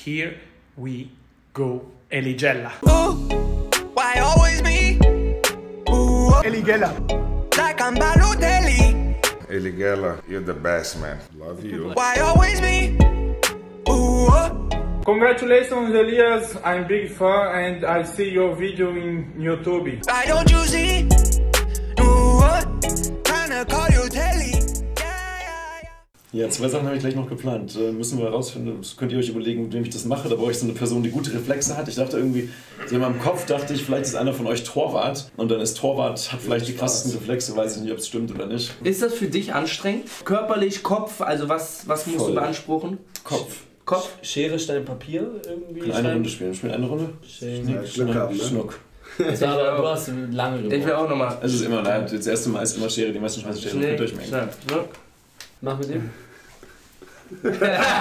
Here we go. Eligella. Why always me? Eligella. Like I'm Balotelli. Eligella, you're the best, man. Love you. Why always me? Congratulations, Elias. I'm big fan and I see your video in YouTube. Why don't you see? Tryna call you Telly. Ja, 2 Sachen habe ich gleich noch geplant. Müssen wir herausfinden, das könnt ihr euch überlegen, mit wem ich das mache. Da brauche ich so eine Person, die gute Reflexe hat. Ich dachte irgendwie, so in meinem Kopf dachte ich, vielleicht ist einer von euch Torwart. Und dann ist Torwart, hat vielleicht die krassesten Reflexe, weiß ich nicht, ob es stimmt oder nicht. Ist das für dich anstrengend? Körperlich, Kopf, also was musst du beanspruchen? Kopf. Schere, Stein, Papier irgendwie? Eine Runde spielen. Spielen eine Runde? Schnuck. Du hast lange gebraucht. Ich will auch nochmal. Es ist immer, das erste Mal ist immer Schere, die meisten schmeißen Schere. Könnt ihr euch merken. Mach mit dem. Wer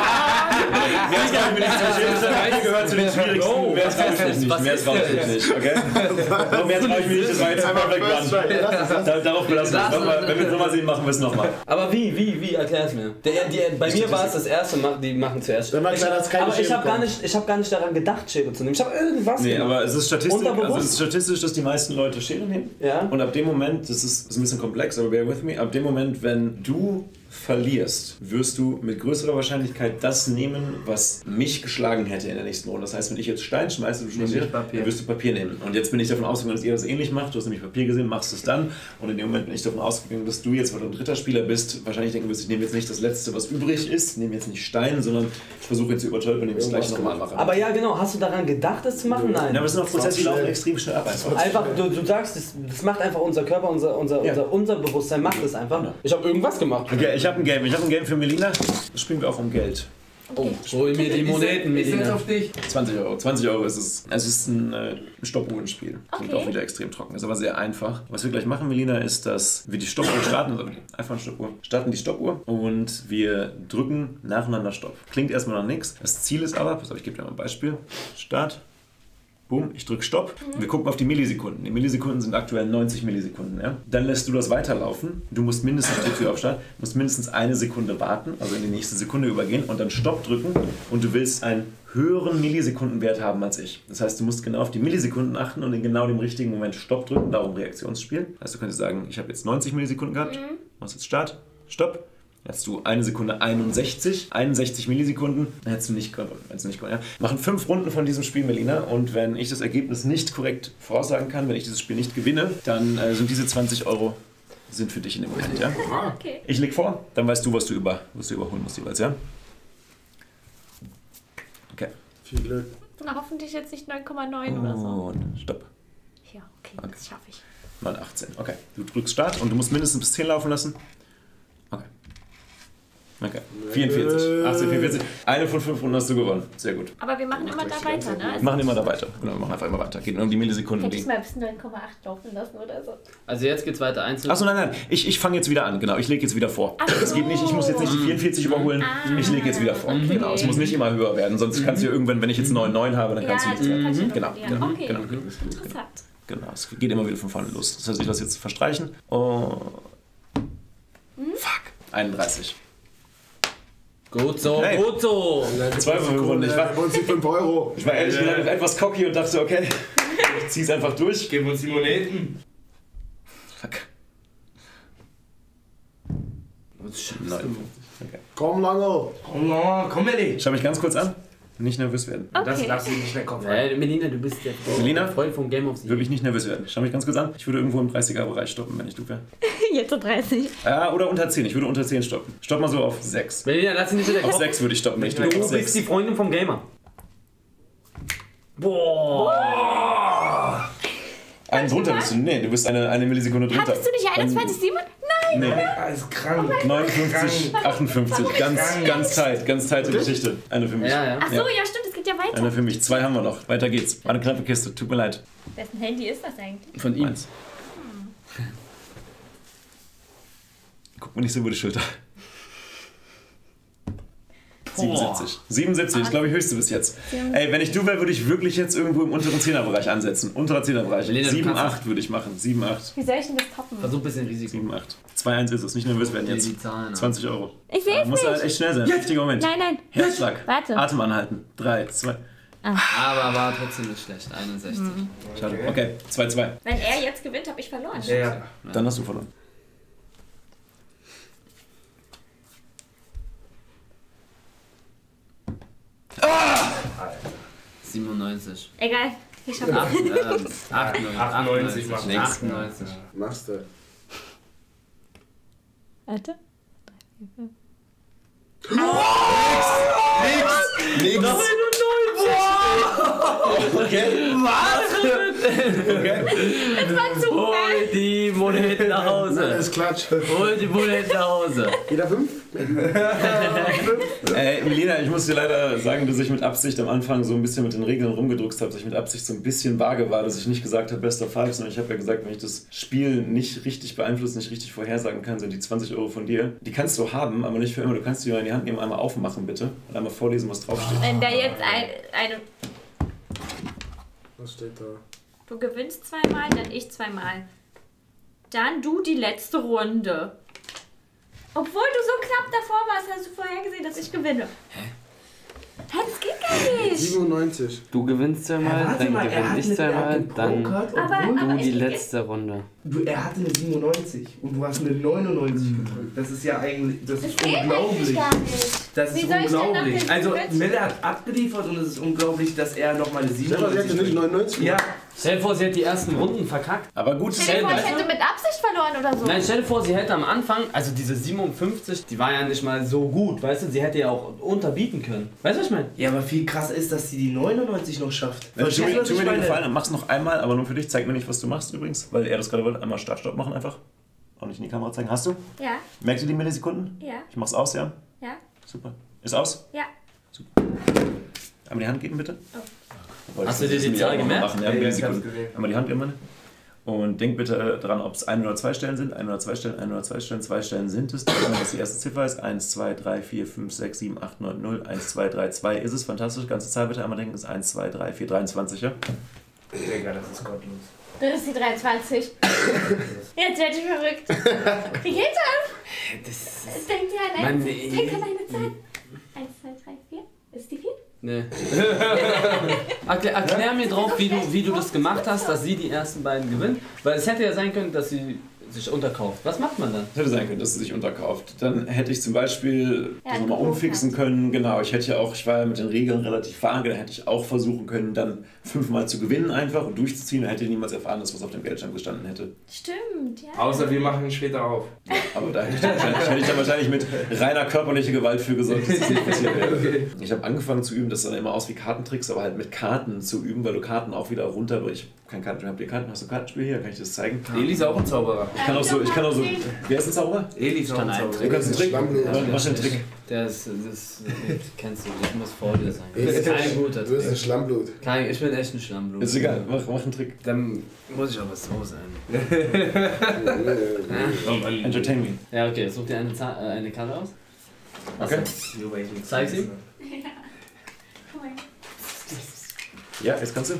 gehört zu den schwierigsten? Mehr traue ich mich nicht. Okay? Mehr traue ich mich nicht, das war jetzt einfach weg. Darauf belassen wir es. Wenn wir es nochmal sehen, machen wir es nochmal. Aber wie? Erklär's mir. Bei mir war es das erste Mal, die machen zuerst. Aber ich habe gar nicht daran gedacht, Schere zu nehmen. Ich habe irgendwas gemacht. Aber es ist statistisch, dass die meisten Leute Schere nehmen. Ja. Und ab dem Moment, das ist ein bisschen komplex, aber bear with me, ab dem Moment, wenn du verlierst, wirst du mit größerer Wahrscheinlichkeit das nehmen, was mich geschlagen hätte in der nächsten Runde. Das heißt, wenn ich jetzt Stein schmeiße, dann wirst du Papier nehmen. Und jetzt bin ich davon ausgegangen, dass ihr das ähnlich macht. Du hast nämlich Papier gesehen, machst es dann. Und in dem Moment bin ich davon ausgegangen, dass du jetzt, weil du ein dritter Spieler bist, wahrscheinlich denken wirst, ich nehme jetzt nicht das Letzte, was übrig ist. Ich nehme jetzt nicht Stein, sondern ich versuche jetzt zu übertölpeln, indem ich es gleich nochmal mache. Aber ja, genau. Hast du daran gedacht, das zu machen? Nein. Ja, aber es sind auch Prozesse, die laufen extrem schnell ab. Einfach, du sagst, das macht einfach unser Körper, unser Bewusstsein macht es einfach. Ja. Ich habe irgendwas gemacht. Okay, ich habe ein Game für Melina. Das spielen wir auch um Geld. Oh, hol mir die Moneten, Melina. Auf dich. 20 Euro. 20 Euro ist es. Es ist ein Stoppuhrenspiel. Klingt auch wieder extrem trocken. Ist aber sehr einfach. Was wir gleich machen, Melina, ist, dass wir die Stoppuhr starten. Also einfach eine Stoppuhr. Starten die Stoppuhr und wir drücken nacheinander Stopp. Klingt erstmal noch nichts. Das Ziel ist aber, pass auf, ich gebe dir mal ein Beispiel. Start. Boom, ich drücke Stopp. Wir gucken auf die Millisekunden. Die Millisekunden sind aktuell 90 Millisekunden. Ja? Dann lässt du das weiterlaufen. Du musst mindestens, eine Sekunde warten, also in die nächste Sekunde übergehen und dann Stopp drücken und du willst einen höheren Millisekundenwert haben als ich. Das heißt, du musst genau auf die Millisekunden achten und in genau dem richtigen Moment Stopp drücken, darum Reaktionsspiel. Das heißt, du könntest sagen, ich habe jetzt 90 Millisekunden gehabt, machst jetzt Start, Stopp. Hättest du 1 Sekunde 61 Millisekunden, dann hättest du nicht gewonnen. Ja. Machen 5 Runden von diesem Spiel, Melina, und wenn ich das Ergebnis nicht korrekt voraussagen kann, wenn ich dieses Spiel nicht gewinne, dann sind diese 20 Euro sind für dich in dem Moment, ja? Okay. Ich leg vor, dann weißt du, was du überholen musst jeweils, ja? Okay. Viel Glück. Na, hoffentlich jetzt nicht 9,9 oder so. Und Stopp. Ja, okay, das schaffe ich. 9,18, okay. Du drückst Start und du musst mindestens bis 10 laufen lassen. Okay. 44. 18, 44. Eine von 5 Runden hast du gewonnen. Sehr gut. Aber wir machen immer da weiter, ne? Wir machen immer da weiter. Genau, wir machen einfach immer weiter. Geht nur um die Millisekunden. Hätte ich mal bis 9,8 laufen lassen oder so. Also jetzt geht's weiter. Achso, nein. Ich fange jetzt wieder an. Genau, ich lege jetzt wieder vor. Es geht nicht, ich muss jetzt nicht die 44 überholen. Ich lege jetzt wieder vor. Okay. Genau, es muss nicht immer höher werden. Sonst kannst du ja irgendwann, wenn ich jetzt 9,9 habe, dann kannst du nichts mehr. Genau. Okay, interessant. Genau, es geht immer wieder von vorne los. Das heißt, ich lasse jetzt verstreichen. Oh. Fuck. 31. Gut so, hey. Gut so. 2 Runden. Ich war uns die 5 Euro. Ich war ehrlich gesagt etwas cocky und dachte, okay, ich zieh's einfach durch. Geben uns die Moneten. Fuck. Okay. Komm, Lange. Komm, Melli. Schau mich ganz kurz an. Nicht nervös werden. Okay. Das darfst du nicht mehr Kopf rein. Melina, du bist der Freund vom Game of the Year. Wirklich nicht nervös werden. Schau mich ganz kurz an. Ich würde irgendwo im 30er-Bereich stoppen, wenn ich du wäre. Jetzt so 30. Ja, oder unter 10. Ich würde unter 10 stoppen. Stopp mal so auf 6. Melina, lass ihn nicht wieder Auf 6 würde ich stoppen. Du bist die Freundin vom Gamer. Boah. Einen drunter bist du. Nee, du bist eine Millisekunde drunter. Hattest du nicht 21,7? Nein! Nee. Alles krank. 59, 58. Ganz tight Geschichte. Eine für mich. Ja. Ach so, ja stimmt, es geht ja weiter. Eine für mich. 2 haben wir noch. Weiter geht's. War eine knappe Kiste. Tut mir leid. Wessen Handy ist das eigentlich? Von ihm. Guck mir nicht so über die Schulter. 77. 77, ich glaube ich höchste bis jetzt. Ey, wenn ich du wäre, würde ich wirklich jetzt irgendwo im unteren 10er-Bereich ansetzen. Unterer 10er-Bereich. 7, 8 würde ich machen. 7, 8. Wie soll ich denn das toppen? Versuch ein bisschen Risiko. 7, 8. 2, 1 ist es. Nicht nervös werden jetzt. 20 €. Ich will es Muss halt nicht. echt schnell sein. Richtiger Moment. Nein. Herzschlag. Warte. Atem anhalten. 3, 2. Aber war trotzdem nicht schlecht. 61. Schade. Okay, 2, 2. Wenn er jetzt gewinnt, habe ich verloren. Ja. Dann hast du verloren. Ah! 97. Egal. Ich schaffe es. 98. 98. Machst du. Warte. Nix. Okay. Das war Zufall. Hol die Moneten nach Hause. Das ist Klatsch. Hol die Moneten nach Hause. Jeder 5? Melina, ich muss dir leider sagen, dass ich mit Absicht am Anfang so ein bisschen mit den Regeln rumgedruckst habe, dass ich mit Absicht so ein bisschen vage war, dass ich nicht gesagt habe Best of Five, sondern ich habe ja gesagt, wenn ich das Spiel nicht richtig beeinflussen, nicht richtig vorhersagen kann, sind die 20 € von dir. Die kannst du haben, aber nicht für immer. Du kannst die mal in die Hand nehmen, einmal aufmachen bitte und einmal vorlesen, was draufsteht. Wenn da jetzt eine... Was steht da? Du gewinnst zweimal, dann ich zweimal. Dann du die letzte Runde. Obwohl du so knapp davor warst, hast du vorher gesehen, dass ich gewinne. Hä, das geht gar nicht. 97. Du gewinnst zweimal, dann gewinne ich zweimal, dann Aber du die letzte Runde. Er hatte eine 97 und du hast eine 99 gedrückt. Das ist ja eigentlich, das ist unglaublich. Gar nicht. Das Wie ist soll ich denn nach unglaublich. dem Also Gesetz- Melle hat abgeliefert und es ist unglaublich, dass er nochmal eine Stefan, sie 97 hatte nicht 99? Ja, Stell dir vor, sie hätte die ersten Runden verkackt. Aber gut, Stell dir vor, ich hätte mit Absicht verloren oder so. Nein, stell dir vor, sie hätte am Anfang, also diese 57, die war ja nicht mal so gut, weißt du, sie hätte ja auch unterbieten können. Weißt du, was ich meine? ja, aber viel krasser ist, dass sie die 99 noch schafft. tu Verstehst du, was mir ich den meine? Gefallen und mach's noch einmal, aber nur für dich. Zeig mir nicht, was du machst übrigens, weil er das gerade wollte. Einmal Start-Stopp machen einfach. Auch nicht in die Kamera zeigen. Hast du? Ja, Merkst du die Millisekunden? ja, Ich mach's aus, ja? ja, Super. Ist aus? ja. Einmal die Hand geben, bitte. Oh. Hast du dir die Zahl gemerkt? Ja, Ja, ich Millisekunden. hab's gesehen. Einmal die Hand geben, meine. Und denk bitte daran, ob es 1 oder 2 Stellen sind. 1 oder 2 Stellen, 1 oder 2 Stellen, 2 Stellen sind es. Wenn das die erste Ziffer ist, 1, 2, 3, 4, 5, 6, 7, 8, 9, 0, 1, 2, 3, 2 ist es. Fantastisch. Ganze Zahl bitte einmal denken, ist 1, 2, 3, 4, 23, ja? Digga, das ist gottlos. Das ist die 23. Jetzt werde ich verrückt. Wie geht das? Denkt ihr an Denk an eine Zahl. 1, 2, 3, 4. Ist die 4? Nee. Erklär mir drauf, wie du das gemacht hast, dass sie die ersten beiden gewinnen. Weil es hätte ja sein können, dass sie sich unterkauft. Was macht man dann? Es hätte sein können, dass sie sich unterkauft. Dann hätte ich zum Beispiel Ja, das nochmal du umfixen können. Genau, ich war ja mit den Regeln relativ vage, da hätte ich auch versuchen können, dann 5-mal zu gewinnen einfach und durchzuziehen. Da hätte ich niemals erfahren, dass was auf dem Geldschein gestanden hätte. Stimmt, ja. Außer wir machen ihn später auf. Aber da hätte ich dann wahrscheinlich mit reiner körperlicher Gewalt für gesorgt, dass das nicht passiert wäre. Okay. Ich habe angefangen zu üben, das sah dann immer aus wie Kartentricks, aber halt mit Karten zu üben, weil du Karten auch wieder runter... Ich habe kein Kartenspiel, habt ihr Karten? Hast du ein Kartenspiel hier? Kann ich das zeigen? Eli ist auch ein Zauberer. Ich kann auch so... Wer ist ein Zauberer? Eli ist auch ein Kann ein Zauberer. Du kannst einen Trick. Was für ein Trick? Das kennst du, ich muss vor dir sein. Das ist kein guter Du bist ein Trick. Schlammblut. Ich bin echt ein Schlammblut. Ist egal, mach einen Trick. Dann muss ich aber so sein. Entertain me. Ja, okay, such dir eine Karte aus. Okay. Zeig sie. Guck mal. Ja, jetzt kannst du.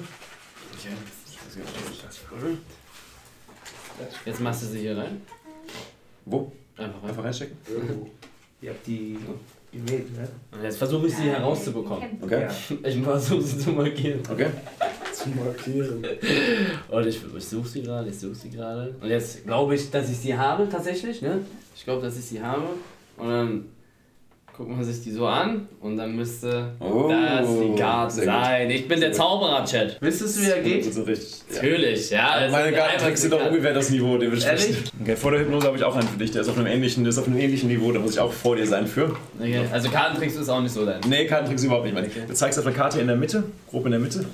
Jetzt machst du sie hier rein. Wo? Einfach rein. Einfach reinstecken? Ihr habt die gewählt, ne? Und jetzt versuche ich sie herauszubekommen. Okay. Ich versuche sie zu markieren. Okay. Zu markieren. Und ich suche sie gerade, Und jetzt glaube ich, dass ich sie habe tatsächlich, ne? Ich glaube, dass ich sie habe. Und dann guckt man sich die so an und dann müsste das die Karte sehr gut. sein. Ich bin der Zauberer-Chat. Wüsstest du, wie er geht? So richtig. Ja. Natürlich, ja. das Meine ist Kartentricks sind doch ungefähr das Niveau, dementsprechend. Ehrlich? Okay, vor der Hypnose habe ich auch einen für dich, der ist auf einem ähnlichen Niveau, da muss ich auch vor dir sein für. Okay. Also Kartentricks ist auch nicht so dein. Nee, Kartentricks überhaupt nicht. Okay. Du zeigst auf der Karte in der Mitte, grob in der Mitte.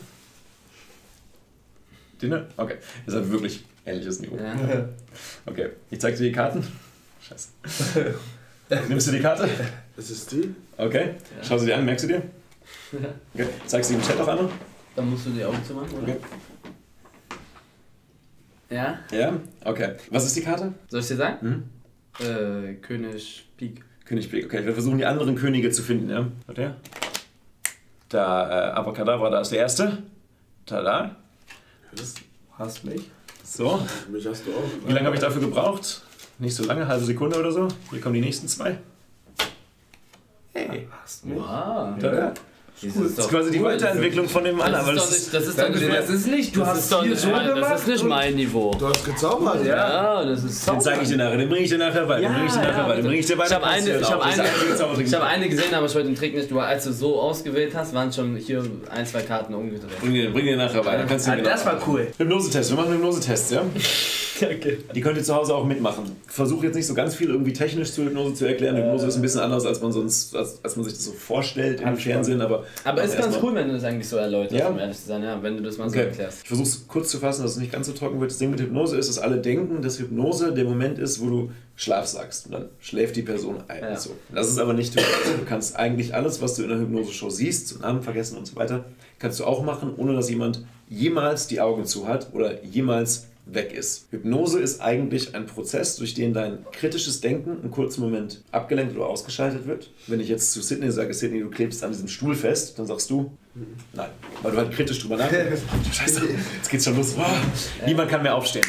Die, ne? Okay, das ist halt wirklich ähnliches Niveau. Ja. Okay, ich zeig dir die Karten. Scheiße. Nimmst du die Karte? Ist es die? Okay, schau sie dir an, merkst du dir? Okay, zeigst du die im Chat auch einmal? Dann musst du die Augen zumachen, oder? Okay. Ja? Ja? Okay. Was ist die Karte? Soll ich dir sagen? Mhm. König Pik. König Pik. Okay, wir versuchen die anderen Könige zu finden, ja? Warte. Da, Abracadabra, da ist der erste. Tada. Hast mich. So. Mich hast du auch. Wie lange habe ich dafür gebraucht? Nicht so lange, halbe Sekunde oder so. Hier kommen die nächsten 2. Hey. Wow. Tada. Das Das ist quasi die Weiterentwicklung von dem anderen. Das ist nicht, du hast doch hier nicht so mein, das gemacht ist nicht und- mein Niveau. Du hast gezaubert, Ja, das ist Den zeige ich dir nachher, den bringe ich dir nachher bei. Den bringe ich dir nachher bei. Den bringe ich dir bei. Ich habe eine gesehen, aber ich wollte den Trick nicht. Als du so ausgewählt hast, waren schon hier 1, 2 Karten umgedreht. Bring dir nachher bei. Dann kannst du Das war cool. Hypnosetest. Wir machen einen Hypnosetest, ja? Okay. Die könnt ihr zu Hause auch mitmachen. Versuche jetzt nicht so ganz viel irgendwie technisch zur Hypnose zu erklären. Hypnose ist ein bisschen anders, als man sonst, als man sich das so vorstellt im Fernsehen. Aber ist ganz cool, wenn du das eigentlich so erläuterst, Ja? um ehrlich zu sein, ja, wenn du das mal so Okay. erklärst. Ich versuche es kurz zu fassen, dass es nicht ganz so trocken wird. Das Ding mit Hypnose ist, dass alle denken, dass Hypnose der Moment ist, wo du Schlaf sagst. Und dann schläft die Person ein. Ja. So. Das ist aber nicht Hypnose. Du kannst eigentlich alles, was du in der Hypnose-Show siehst, so Namen vergessen und so weiter, kannst du auch machen, ohne dass jemand jemals die Augen zu hat oder jemals weg ist. Hypnose ist eigentlich ein Prozess, durch den dein kritisches Denken einen kurzen Moment abgelenkt oder ausgeschaltet wird. Wenn ich jetzt zu Sydney sage, Sydney, du klebst an diesem Stuhl fest, dann sagst du, nein, weil du halt kritisch drüber nachdenkst. Scheiße, jetzt geht's schon los. Wow, niemand kann mehr aufstehen.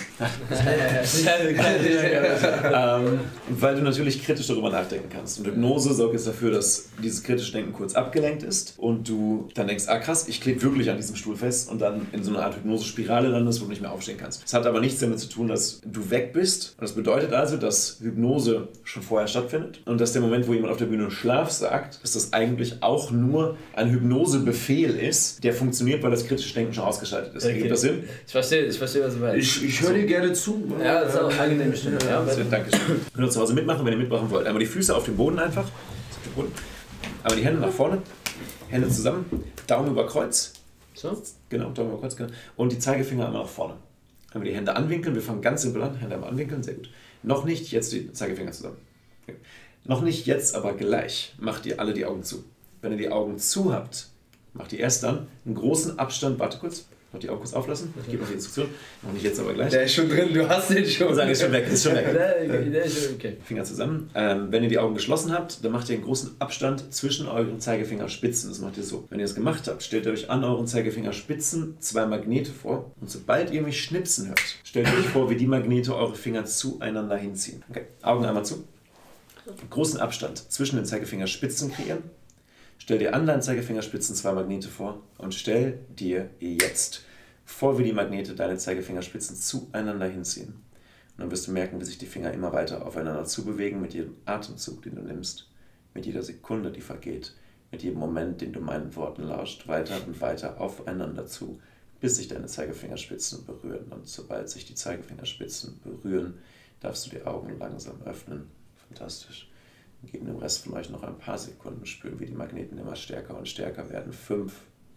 Weil du natürlich kritisch darüber nachdenken kannst. Und Hypnose sorgt jetzt dafür, dass dieses kritische Denken kurz abgelenkt ist und du dann denkst, ah krass, ich klebe wirklich an diesem Stuhl fest und dann in so einer Art Hypnose-Spirale landest, wo du nicht mehr aufstehen kannst. Das hat aber nichts damit zu tun, dass du weg bist. Und das bedeutet also, dass Hypnose schon vorher stattfindet und dass der Moment, wo jemand auf der Bühne Schlaf sagt, dass das eigentlich auch nur ein Hypnosebefehl ist, der funktioniert, weil das kritische Denken schon ausgeschaltet ist. Ergibt das Sinn? Ich verstehe, was du meinst. Ich höre dir gerne zu. Ja, das ist auch angenehm bestimmt. Ja, Dankeschön. Könnt ihr zu Hause mitmachen, wenn ihr mitmachen wollt. Einmal die Füße auf dem Boden einfach. Auf dem Boden. Einmal die Hände nach vorne. Hände zusammen. Daumen über Kreuz. so? Genau, Daumen über Kreuz. Genau. Und die Zeigefinger einmal nach vorne. Einmal die Hände anwinkeln. Wir fangen ganz simpel an. Hände einmal anwinkeln. Sehr gut. Noch nicht, jetzt die Zeigefinger zusammen. Okay. Noch nicht jetzt, aber gleich. Macht ihr alle die Augen zu. Wenn ihr die Augen zu habt, macht ihr erst dann einen großen Abstand. Warte kurz. Noch die Augen kurz auflassen. Ich gebe noch die Instruktion. Noch nicht jetzt, aber gleich. Der ist schon drin, du hast den schon. Und sagen, ist schon weg, ist schon weg. Der ist schon okay. Finger zusammen. Wenn ihr die Augen geschlossen habt, dann macht ihr einen großen Abstand zwischen euren Zeigefingerspitzen. Das macht ihr so. Wenn ihr es gemacht habt, stellt ihr euch an euren Zeigefingerspitzen 2 Magnete vor. Und sobald ihr mich schnipsen hört, stellt ihr euch vor, wie die Magnete eure Finger zueinander hinziehen. Okay, Augen einmal zu. Großen Abstand zwischen den Zeigefingerspitzen kreieren. Stell dir an deinen Zeigefingerspitzen 2 Magnete vor und stell dir jetzt vor, wie die Magnete deine Zeigefingerspitzen zueinander hinziehen. Und dann wirst du merken, wie sich die Finger immer weiter aufeinander zubewegen mit jedem Atemzug, den du nimmst, mit jeder Sekunde, die vergeht, mit jedem Moment, den du meinen Worten lauscht, weiter und weiter aufeinander zu, bis sich deine Zeigefingerspitzen berühren. Und sobald sich die Zeigefingerspitzen berühren, darfst du die Augen langsam öffnen. Fantastisch. Wir geben dem Rest von euch noch ein paar Sekunden, spüren, wie die Magneten immer stärker und stärker werden. 5,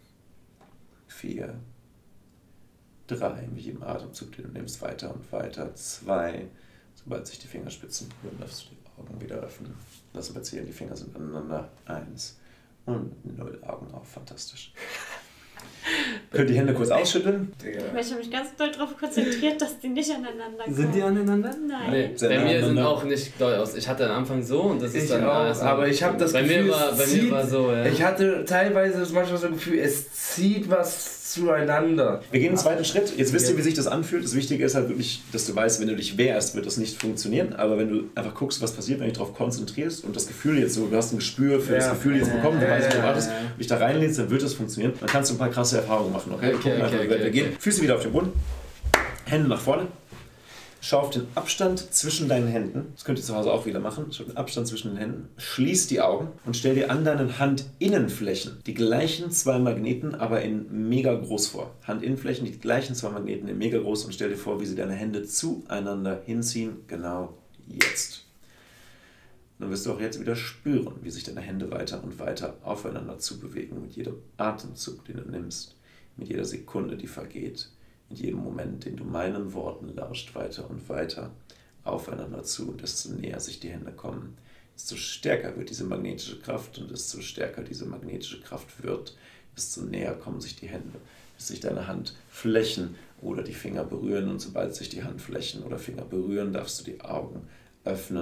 4, 3, mit jedem Atemzug, den du nimmst, weiter und weiter. 2, sobald sich die Fingerspitzen berühren, darfst du die Augen wieder öffnen. Lass wir zählen, die Finger sind aneinander. 1 und 0, Augen auf. Fantastisch. Könnt die Hände kurz ausschütteln? Ich habe mich ganz doll darauf konzentriert, dass die nicht aneinander kommen. Sind die aneinander? Nein. Nee, Sehr bei nah mir sind aneinander. auch nicht doll aus. Ich hatte am Anfang so und das ist Ich dann auch, alles aber ich habe das bei Gefühl, mir war so, ja. ich hatte teilweise manchmal so ein Gefühl, es zieht was zueinander. Wir gehen den zweiten Schritt. Jetzt wisst ihr, wie sich das anfühlt. Das Wichtige ist halt wirklich, dass du weißt, wenn du dich wehrst, wird das nicht funktionieren. Aber wenn du einfach guckst, was passiert, wenn du dich darauf konzentrierst und das Gefühl jetzt so, du hast ein Gespür für das Gefühl jetzt bekommen, du weißt, was du erwartest, und dich da reinlehnst, dann wird das funktionieren. Dann kannst du ein paar krasse Erfahrungen machen. Okay? Gucken einfach, wie weit wir gehen. Füße wieder auf den Boden. Hände nach vorne. Schau auf den Abstand zwischen deinen Händen. Das könnt ihr zu Hause auch wieder machen. Schau auf den Abstand zwischen den Händen. Schließ die Augen und stell dir an deinen Handinnenflächen die gleichen 2 Magneten, aber in mega groß vor. Handinnenflächen, die gleichen 2 Magneten in mega groß und stell dir vor, wie sie deine Hände zueinander hinziehen. Genau jetzt. Dann wirst du auch jetzt wieder spüren, wie sich deine Hände weiter und weiter aufeinander zubewegen. Mit jedem Atemzug, den du nimmst. Mit jeder Sekunde, die vergeht. Mit jedem Moment, den du meinen Worten lauscht, weiter und weiter aufeinander zu. Und desto näher sich die Hände kommen, desto stärker wird diese magnetische Kraft. Und desto stärker diese magnetische Kraft wird, desto näher kommen sich die Hände, bis sich deine Handflächen oder die Finger berühren. Und sobald sich die Handflächen oder Finger berühren, darfst du die Augen öffnen,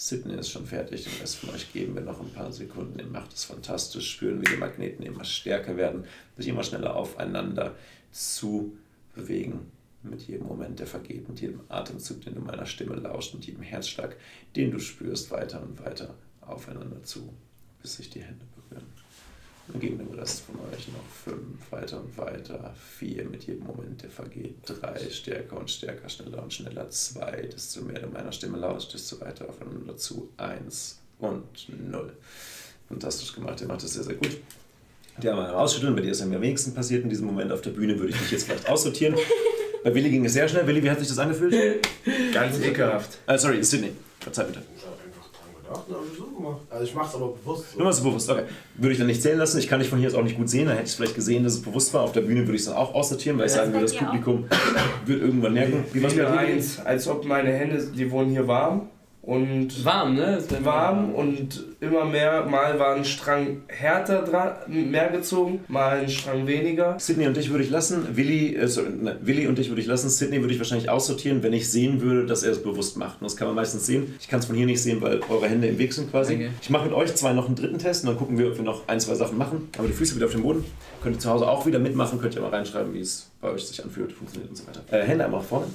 Sydney ist schon fertig, den Rest von euch geben wir noch ein paar Sekunden. Ihr macht es fantastisch, spüren, wie die Magneten immer stärker werden, sich immer schneller aufeinander zu bewegen. Mit jedem Moment, der vergeht, mit jedem Atemzug, den du meiner Stimme lauscht, mit jedem Herzschlag, den du spürst, weiter und weiter aufeinander zu, bis sich die Hände berühren. Dann geben wir den Rest von euch noch 5, weiter und weiter, 4, mit jedem Moment, der vergeht, 3, stärker und stärker, schneller und schneller, 2, desto mehr du meiner Stimme lauscht, desto weiter aufeinander zu, 1 und 0. Fantastisch gemacht, ihr macht das sehr, sehr gut. Die einmal rausschütteln, bei dir ist am wenigsten passiert in diesem Moment auf der Bühne, würde ich dich jetzt vielleicht aussortieren. Bei Willi ging es sehr schnell. Willi, wie hat sich das angefühlt? Ganz ekelhaft. Sorry, Sydney. Verzeih bitte. Ich habe einfach dran gedacht und habe es so gemacht. Also ich mache es aber bewusst. So. Du machst es bewusst, okay. Würde ich dann nicht zählen lassen. Ich kann dich von hier aus auch nicht gut sehen. Da hätte ich vielleicht gesehen, dass es bewusst war. Auf der Bühne würde ich es dann auch aussortieren, weil ich sagen würde, das Publikum wird irgendwann merken. Wie was bei dir? Eins, als ob meine Hände, die wurden hier warm. Und warm, ne? Warm und immer mehr, mal war ein Strang härter dran, mehr gezogen, mal ein Strang weniger. Sydney und dich würde ich lassen, Willi und dich würde ich lassen, Sydney würde ich wahrscheinlich aussortieren, wenn ich sehen würde, dass er es bewusst macht. Und das kann man meistens sehen. Ich kann es von hier nicht sehen, weil eure Hände im Weg sind quasi. Okay. Ich mache mit euch 2 noch einen dritten Test und dann gucken wir, ob wir noch 1, 2 Sachen machen. Aber die Füße wieder auf dem Boden. Könnt ihr zu Hause auch wieder mitmachen, könnt ihr mal reinschreiben, wie es bei euch sich anfühlt, funktioniert und so weiter. Hände einmal nach vorne.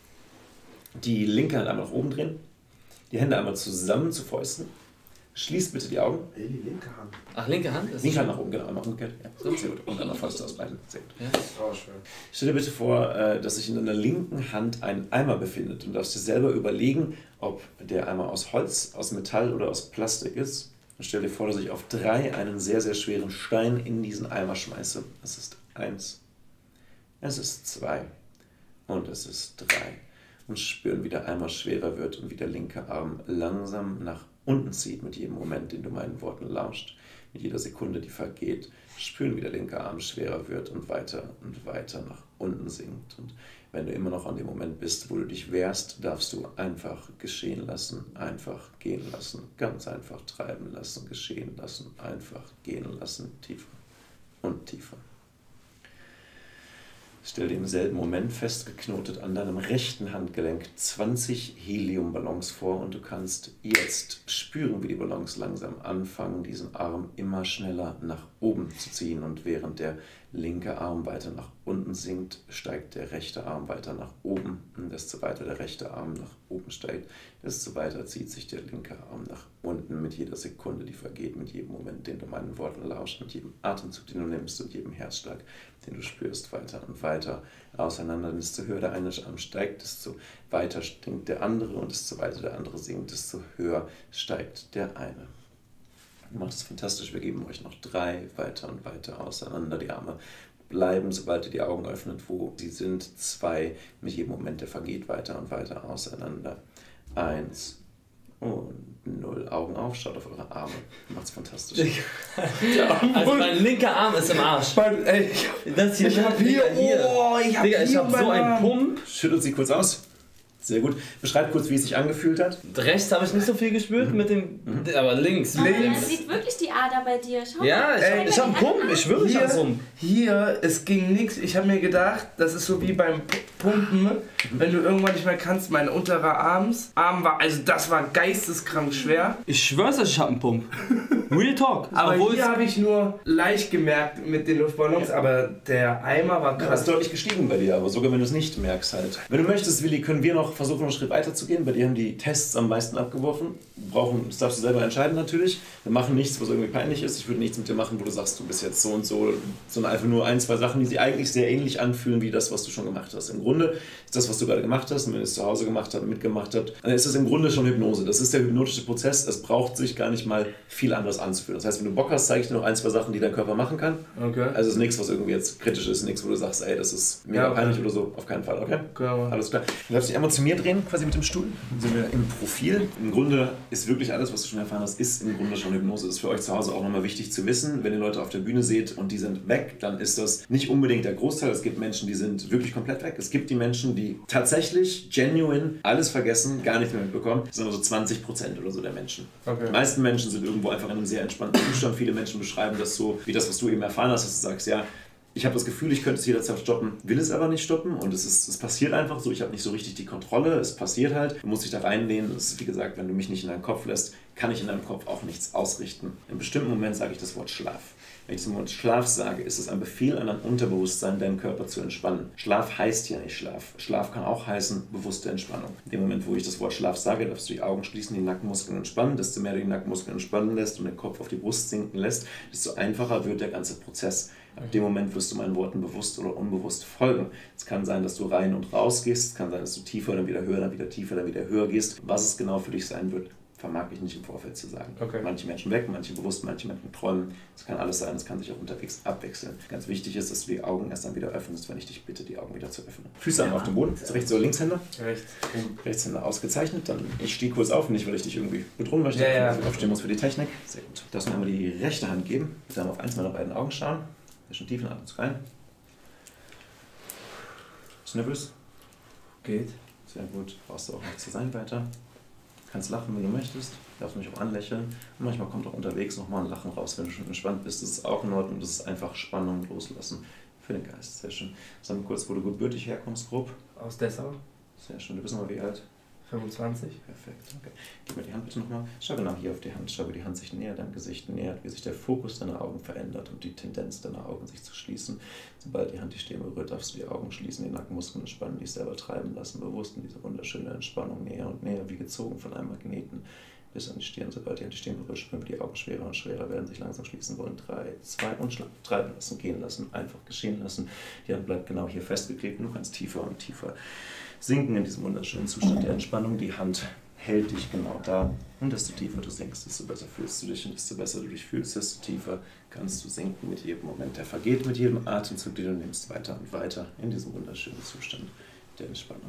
Die linke Hand einmal nach oben drehen. Die Hände einmal zusammen zu Fäusten. Schließt bitte die Augen. Ey, die linke Hand. Ach, linke Hand? Linke Hand nach oben, genau. Einmal umgekehrt. Ja, so, sehr gut. Und einmal Fäuste aus beiden. Sehr gut. Ja. Oh, schön. Stell dir bitte vor, dass sich in deiner linken Hand ein Eimer befindet. Und du darfst dir selber überlegen, ob der Eimer aus Holz, aus Metall oder aus Plastik ist. Und stell dir vor, dass ich auf 3 einen sehr, sehr schweren Stein in diesen Eimer schmeiße. Es ist 1. Es ist 2. Und es ist 3. Und spüren, wie der Eimer schwerer wird und wie der linke Arm langsam nach unten zieht mit jedem Moment, den du meinen Worten lauscht. Mit jeder Sekunde, die vergeht, spüren, wie der linke Arm schwerer wird und weiter nach unten sinkt. Und wenn du immer noch an dem Moment bist, wo du dich wehrst, darfst du einfach geschehen lassen, einfach gehen lassen, ganz einfach treiben lassen, geschehen lassen, einfach gehen lassen, tiefer und tiefer. Stell dir im selben Moment festgeknotet an deinem rechten Handgelenk 20 Heliumballons vor und du kannst jetzt spüren, wie die Ballons langsam anfangen, diesen Arm immer schneller nach oben zu ziehen. Und während der linke Arm weiter nach unten sinkt, steigt der rechte Arm weiter nach oben. Und desto weiter der rechte Arm nach oben steigt, desto weiter zieht sich der linke Arm nach unten mit jeder Sekunde, die vergeht, mit jedem Moment, den du meinen Worten lauschst, mit jedem Atemzug, den du nimmst und jedem Herzschlag, den du spürst, weiter und weiter auseinander. Desto höher der eine Arm steigt, desto weiter sinkt der andere und desto weiter der andere sinkt, desto höher steigt der eine. Ihr macht es fantastisch, wir geben euch noch 3 weiter und weiter auseinander. Die Arme bleiben, sobald ihr die Augen öffnet, wo sie sind. 2, mit jedem Moment, der vergeht, weiter und weiter auseinander. 1 und 0. Augen auf, schaut auf eure Arme. Macht's fantastisch. Also mein linker Arm ist im Arsch. Ey, Das hier, ich hab hier, oh, ich hab Digga, ich hier hab so einen Pump. Schüttelt sie kurz aus. Sehr gut. Beschreibt kurz, wie es sich angefühlt hat. Rechts habe ich nicht so viel gespürt mit dem, aber links. Man sieht wirklich die Ader bei dir. Schau Ja, mal. ich hab einen Pump. Ich schwöre, ich hab so einen. Hier, es ging nichts. Ich habe mir gedacht, das ist so wie beim Pumpen, wenn du irgendwann nicht mehr kannst. Mein unterer Arm war, also das war geisteskrank schwer. Ich schwör's euch, ich hab einen Pump. Real Talk. Aber hier habe ich nur leicht gemerkt mit den Luftballons, aber der Eimer war Das krass. ist deutlich gestiegen bei dir, aber sogar wenn du es nicht merkst halt. Wenn du möchtest, Willi, können wir noch versuchen, einen Schritt weiter zu gehen. Bei dir haben die Tests am meisten abgeworfen. Das darfst du selber entscheiden natürlich. Wir machen nichts, was irgendwie peinlich ist. Ich würde nichts mit dir machen, wo du sagst, du bist jetzt so und so, sondern einfach nur 1, 2 Sachen, die sich eigentlich sehr ähnlich anfühlen wie das, was du schon gemacht hast. Im Grunde ist das, was du gerade gemacht hast, und wenn ihr es zu Hause gemacht habt, mitgemacht habt, dann ist das im Grunde schon Hypnose. Das ist der hypnotische Prozess. Es braucht sich gar nicht mal viel anders anzufühlen. Das heißt, wenn du Bock hast, zeige ich dir noch 1, 2 Sachen, die dein Körper machen kann. Okay. Also es ist nichts, was irgendwie jetzt kritisch ist, nichts, wo du sagst, ey, das ist mega peinlich oder so. Auf keinen Fall, okay? Klar. Alles klar. Du darfst dich einmal zu mir drehen, quasi mit dem Stuhl. Dann sind wir im Profil. Im Grunde ist wirklich alles, was du schon erfahren hast, ist im Grunde schon Hypnose. Das ist für euch zu Hause auch nochmal wichtig zu wissen. Wenn ihr Leute auf der Bühne seht und die sind weg, dann ist das nicht unbedingt der Großteil. Es gibt Menschen, die sind wirklich komplett weg. Es gibt die Menschen, die tatsächlich, genuine, alles vergessen, gar nichts mehr mitbekommen. Das sind also 20% oder so der Menschen. Okay. Die meisten Menschen sind irgendwo einfach in einem sehr entspannten Zustand. Viele Menschen beschreiben das so, wie das, was du eben erfahren hast, dass du sagst, ja, Ich habe das Gefühl, ich könnte es jederzeit stoppen, will es aber nicht stoppen und es passiert einfach so. Ich habe nicht so richtig die Kontrolle, es passiert halt. Du musst dich da reinlehnen. Das ist wie gesagt, wenn du mich nicht in deinen Kopf lässt, kann ich in deinem Kopf auch nichts ausrichten. In bestimmten Moment sage ich das Wort Schlaf. Wenn ich das Wort Schlaf sage, ist es ein Befehl an dein Unterbewusstsein, deinen Körper zu entspannen. Schlaf heißt ja nicht Schlaf. Schlaf kann auch heißen bewusste Entspannung. In dem Moment, wo ich das Wort Schlaf sage, darfst du die Augen schließen, die Nackenmuskeln entspannen. Desto mehr du die Nackenmuskeln entspannen lässt und den Kopf auf die Brust sinken lässt, desto einfacher wird der ganze Prozess. Ab dem Moment wirst du meinen Worten bewusst oder unbewusst folgen. Es kann sein, dass du rein und raus gehst. Es kann sein, dass du tiefer, dann wieder höher, dann wieder tiefer, dann wieder höher gehst. Was es genau für dich sein wird, vermag ich nicht im Vorfeld zu sagen. Okay. Manche Menschen weg, manche bewusst, manche Menschen träumen. Es kann alles sein, es kann sich auch unterwegs abwechseln. Ganz wichtig ist, dass du die Augen erst dann wieder öffnest, wenn ich dich bitte, die Augen wieder zu öffnen. Füße auf dem Boden, rechts oder Linkshänder? Rechts. Rechtshänder ausgezeichnet. Dann ich stehe kurz auf, nicht weil ich dich irgendwie bedrohen möchte, aufstehen muss für die Technik. Sehr gut. Du darfst mir einmal die rechte Hand geben, dann auf eins meiner beiden Augen schauen. Bisschen tiefen Atemzug ein. Bist du nervös? Geht. Sehr gut. Brauchst du auch nicht zu sein weiter. Du kannst lachen, wenn du möchtest. Du darfst mich auch anlächeln. Und manchmal kommt auch unterwegs nochmal ein Lachen raus, wenn du schon entspannt bist. Das ist auch in Ordnung. Das ist einfach Spannung loslassen für den Geist. Sehr schön. Sag mal kurz, wo du gebürtig herkommst, grob. Aus Dessau. Sehr schön. Du bist noch mal wie alt? 25. Perfekt. Okay. Gib mir die Hand bitte nochmal. Schau genau hier auf die Hand. Schau, wie die Hand sich näher deinem Gesicht nähert, wie sich der Fokus deiner Augen verändert und die Tendenz deiner Augen sich zu schließen. Sobald die Hand die Stirn berührt, darfst du die Augen schließen, die Nackenmuskeln entspannen, dich selber treiben lassen, bewusst in diese wunderschöne Entspannung näher und näher, wie gezogen von einem Magneten bis an die Stirn. Sobald die Hand die Stirn berührt, spüren wir die Augen schwerer und schwerer werden, sich langsam schließen wollen. 3, 2 und treiben lassen, gehen lassen, einfach geschehen lassen. Die Hand bleibt genau hier festgeklebt und du kannst tiefer und tiefer sinken in diesem wunderschönen Zustand der Entspannung. Die Hand hält dich genau da. Und desto tiefer du sinkst, desto besser fühlst du dich. Und desto besser du dich fühlst, desto tiefer kannst du sinken mit jedem Moment, der vergeht, mit jedem Atemzug, den du nimmst, weiter und weiter in diesem wunderschönen Zustand der Entspannung.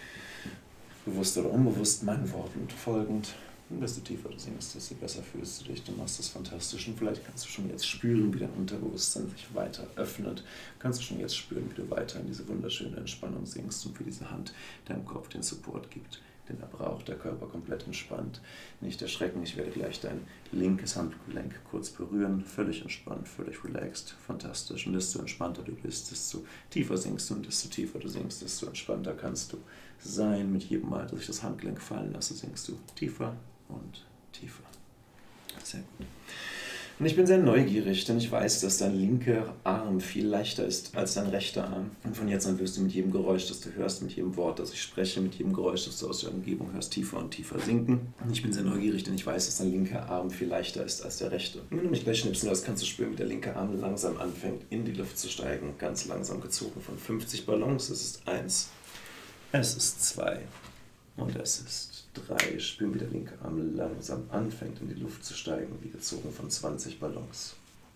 Bewusst oder unbewusst meinen Worten folgend. Und desto tiefer du sinkst, desto besser fühlst du dich. Du machst das fantastisch. Und vielleicht kannst du schon jetzt spüren, wie dein Unterbewusstsein sich weiter öffnet. Kannst du schon jetzt spüren, wie du weiter in diese wunderschöne Entspannung sinkst und wie diese Hand deinem Kopf den Support gibt, den er braucht, der Körper komplett entspannt. Nicht erschrecken, ich werde gleich dein linkes Handgelenk kurz berühren. Völlig entspannt, völlig relaxed, fantastisch. Und desto entspannter du bist, desto tiefer sinkst du. Und desto tiefer du sinkst, desto entspannter kannst du sein. Mit jedem Mal, dass ich das Handgelenk fallen lasse, sinkst du tiefer und tiefer. Sehr gut. Und ich bin sehr neugierig, denn ich weiß, dass dein linker Arm viel leichter ist als dein rechter Arm. Und von jetzt an wirst du mit jedem Geräusch, das du hörst, mit jedem Wort, das ich spreche, mit jedem Geräusch, das du aus der Umgebung hörst, tiefer und tiefer sinken. Und ich bin sehr neugierig, denn ich weiß, dass dein linker Arm viel leichter ist als der rechte. Und wenn du mich gleich schnipsen lässt, kannst du spüren, wie der linke Arm langsam anfängt, in die Luft zu steigen. Ganz langsam gezogen von 50 Ballons. Es ist 1, es ist 2 und es ist 3. Spüren, wie der linke Arm langsam anfängt, in die Luft zu steigen, wie gezogen von 20 Ballons.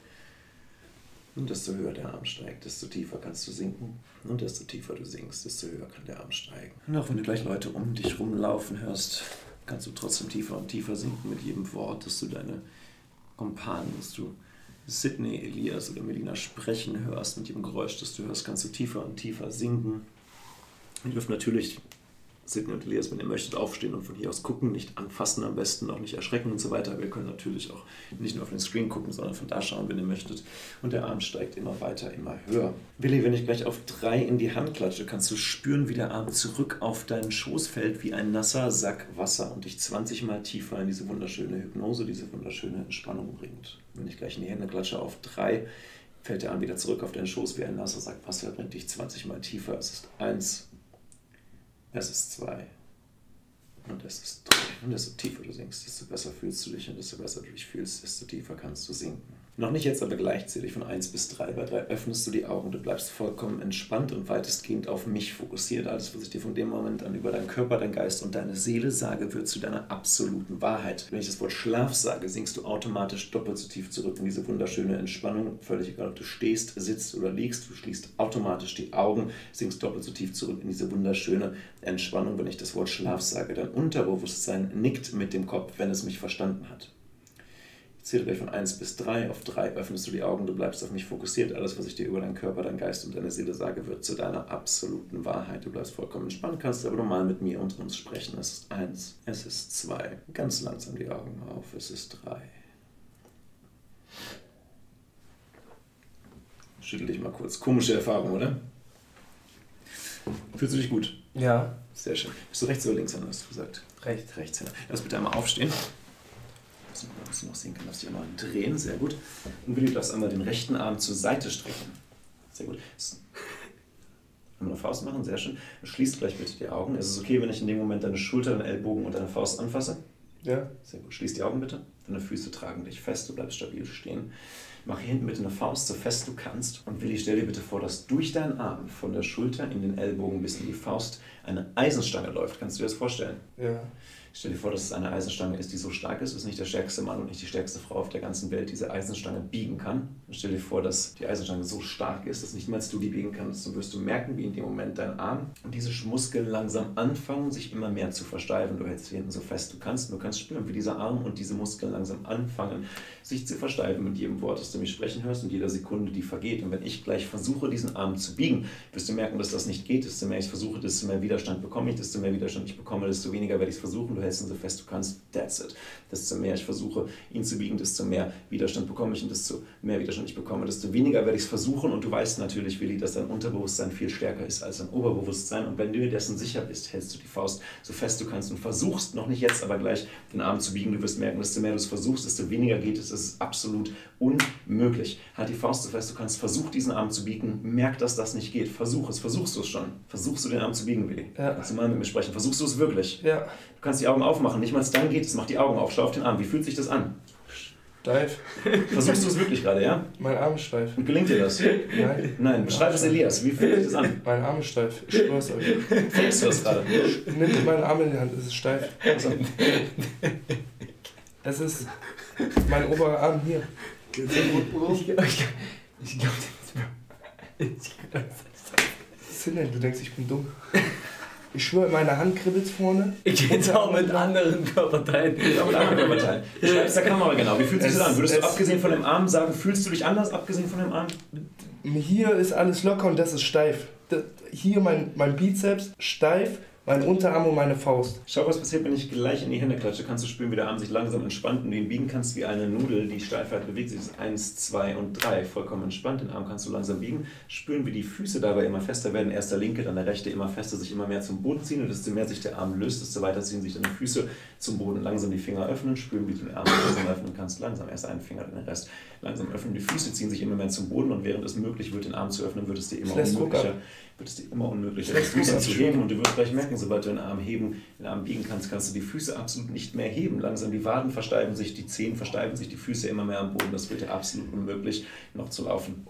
Und desto höher der Arm steigt, desto tiefer kannst du sinken. Und desto tiefer du sinkst, desto höher kann der Arm steigen. Und auch wenn du gleich Leute um dich rumlaufen hörst, kannst du trotzdem tiefer und tiefer sinken mit jedem Wort, dass du deine Kumpanen, dass du Sydney, Elias oder Melina sprechen hörst. Mit jedem Geräusch, das du hörst, kannst du tiefer und tiefer sinken. Und ihr dürft natürlich Sydney und Elias, wenn ihr möchtet, aufstehen und von hier aus gucken, nicht anfassen am besten, auch nicht erschrecken und so weiter. Aber ihr könnt natürlich auch nicht nur auf den Screen gucken, sondern von da schauen, wenn ihr möchtet. Und der Arm steigt immer weiter, immer höher. Willi, wenn ich gleich auf 3 in die Hand klatsche, kannst du spüren, wie der Arm zurück auf deinen Schoß fällt, wie ein nasser Sack Wasser und dich 20 Mal tiefer in diese wunderschöne Hypnose, diese wunderschöne Entspannung bringt. Wenn ich gleich in die Hände klatsche auf 3, fällt der Arm wieder zurück auf deinen Schoß wie ein nasser Sack Wasser, bringt dich 20 Mal tiefer. Es ist 1, es ist 2 und es ist 3. Und desto tiefer du sinkst, desto besser fühlst du dich und desto besser du dich fühlst, desto tiefer kannst du sinken. Noch nicht jetzt, aber gleichzählig von 1 bis 3. Bei 3 öffnest du die Augen, du bleibst vollkommen entspannt und weitestgehend auf mich fokussiert. Alles, was ich dir von dem Moment an über deinen Körper, deinen Geist und deine Seele sage, wird zu deiner absoluten Wahrheit. Wenn ich das Wort Schlaf sage, sinkst du automatisch doppelt so tief zurück in diese wunderschöne Entspannung. Völlig egal, ob du stehst, sitzt oder liegst, du schließt automatisch die Augen, sinkst doppelt so tief zurück in diese wunderschöne Entspannung. Wenn ich das Wort Schlaf sage, dein Unterbewusstsein nickt mit dem Kopf, wenn es mich verstanden hat. Ich zähle gleich von 1 bis 3. Auf 3 öffnest du die Augen, du bleibst auf mich fokussiert. Alles, was ich dir über deinen Körper, deinen Geist und deine Seele sage, wird zu deiner absoluten Wahrheit. Du bleibst vollkommen entspannt, kannst aber normal mit mir und uns sprechen. Es ist 1, es ist 2. Ganz langsam die Augen auf. Es ist 3. Schüttel dich mal kurz. Komische Erfahrung, oder? Fühlst du dich gut? Ja. Sehr schön. Bist du rechts oder links, hast du gesagt? Rechts. Rechtshänder. Lass bitte einmal aufstehen. Was du noch sehen kannst, darfst du dich einmal drehen. Sehr gut. Und Willi, du darfst einmal den rechten Arm zur Seite strecken. Sehr gut. Einmal eine Faust machen, sehr schön. Schließ gleich bitte die Augen. Es ist okay, wenn ich in dem Moment deine Schulter, deinen Ellbogen und deine Faust anfasse? Ja. Sehr gut. Schließ die Augen bitte. Deine Füße tragen dich fest, du bleibst stabil stehen. Mach hier hinten bitte eine Faust, so fest du kannst. Und Willi, stell dir bitte vor, dass durch deinen Arm von der Schulter in den Ellbogen bis in die Faust eine Eisenstange läuft. Kannst du dir das vorstellen? Ja. Stell dir vor, dass es eine Eisenstange ist, die so stark ist, dass nicht der stärkste Mann und nicht die stärkste Frau auf der ganzen Welt diese Eisenstange biegen kann. Und stell dir vor, dass die Eisenstange so stark ist, dass nicht mal du die biegen kannst. Dann wirst du merken, wie in dem Moment dein Arm und diese Muskeln langsam anfangen, sich immer mehr zu versteifen. Du hältst hier hinten so fest du kannst. Und du kannst spüren, wie dieser Arm und diese Muskeln langsam anfangen, sich zu versteifen mit jedem Wort, das du mich sprechen hörst und jeder Sekunde, die vergeht. Und wenn ich gleich versuche, diesen Arm zu biegen, wirst du merken, dass das nicht geht. Desto mehr ich es versuche, desto mehr Widerstand bekomme ich. Desto mehr Widerstand ich bekomme, desto weniger werde ich es versuchen. Du hältst ihn so fest du kannst. That's it. Desto mehr ich versuche, ihn zu biegen, desto mehr Widerstand bekomme ich und desto mehr Widerstand ich bekomme, desto weniger werde ich es versuchen. Und du weißt natürlich, Willi, dass dein Unterbewusstsein viel stärker ist als dein Oberbewusstsein. Und wenn du dir dessen sicher bist, hältst du die Faust so fest du kannst und versuchst, noch nicht jetzt, aber gleich den Arm zu biegen. Du wirst merken, desto mehr du es versuchst, desto weniger geht es. Es ist absolut unmöglich. Halt die Faust so fest du kannst, versuch diesen Arm zu biegen. Merk, dass das nicht geht. Versuch es. Versuchst du es schon? Versuchst du den Arm zu biegen, Willi? Ja. Kannst du mal mit mir sprechen? Versuchst du es wirklich? Ja. Du kannst die Augen aufmachen. Nicht mal dann geht es. Mach die Augen auf. Schau auf den Arm. Wie fühlt sich das an? Steif. Versuchst du es wirklich gerade, ja? Mein Arm ist steif. Und gelingt dir das? Nein. Nein. Beschreib es Elias. Wie fühlt sich das an? Mein Arm ist steif. Ich schwör's euch. Fängst du das gerade? Nimm meinen Arm in die Hand, es ist steif. Also, Es ist mein oberer Arm hier. Ich glaube, Was ist denn? Du denkst, ich bin dumm. Ich schwöre, meine Hand kribbelt vorne. ich gehe jetzt auch mit anderen Körperteilen. auch mit anderen Körperteilen. Beschreib es der Kamera genau. Wie fühlt sich das an? Würdest du abgesehen von dem Arm sagen, fühlst du dich anders, abgesehen von dem Arm? Hier ist alles locker und das ist steif. Hier mein Bizeps steif, mein Unterarm und meine Faust. Schau, was passiert, wenn ich gleich in die Hände klatsche. Kannst du spüren, wie der Arm sich langsam entspannt und du ihn biegen kannst wie eine Nudel. Die Steifheit bewegt sich. Das ist 1, 2 und 3. Vollkommen entspannt. Den Arm kannst du langsam biegen. Spüren, wie die Füße dabei immer fester werden. Erst der linke, dann der rechte immer fester, sich immer mehr zum Boden ziehen. Und desto mehr sich der Arm löst, desto weiter ziehen sich deine Füße zum Boden. Langsam die Finger öffnen. Spüren, wie du den Arm langsam öffnen kannst. Langsam erst einen Finger, dann den Rest. Langsam öffnen. Die Füße ziehen sich immer mehr zum Boden. Und während es möglich wird, den Arm zu öffnen, wird es dir immer unmöglicher. Die Füße zu heben, und du wirst gleich merken, sobald du den Arm biegen kannst, kannst du die Füße absolut nicht mehr heben. Langsam die Waden versteifen sich, die Zehen versteifen sich, die Füße immer mehr am Boden. Das wird dir absolut unmöglich, noch zu laufen.